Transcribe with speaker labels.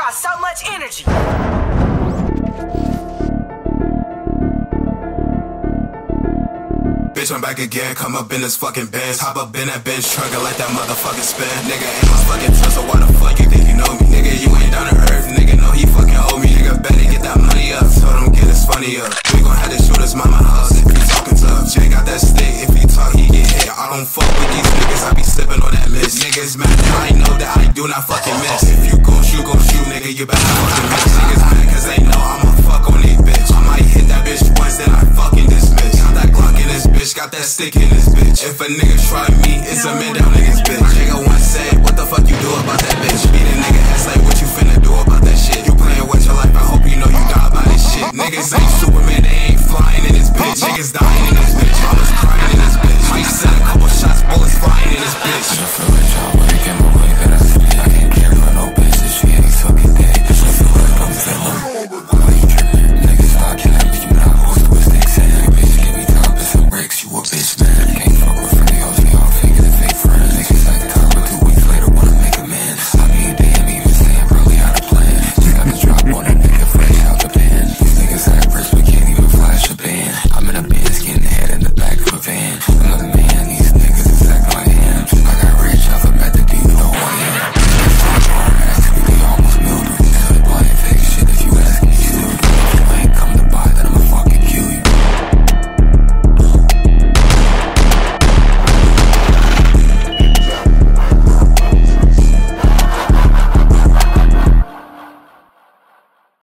Speaker 1: got so much energy.
Speaker 2: Bitch, I'm back again, come up in this fucking Benz. Hop up in that bench truck and let that motherfucking spin. Nigga ain't my fucking tongue, so why the fuck you think you know me? Nigga, you ain't down to earth, nigga, know he fucking owe me. Nigga, better get that money up, told him get his funny up. We gon' have to shoot his mama house if he talking tough. Jay got that stick, if he talk, he get hit. I don't fuck with these niggas, I be sippin' on that mist. Niggas mad that I know that I do not fucking miss. If you gon' shoot, nigga, you better fucking miss. Niggas mad cause they know I'ma fuck on these bitch. I might hit that bitch once, then I fucking dismiss. Got that Glock in this bitch, got that stick in this bitch. If a nigga try me, it's a man down in his bitch. Nigga once said, what the fuck you do about that bitch? Beat a nigga ass like what you finna do?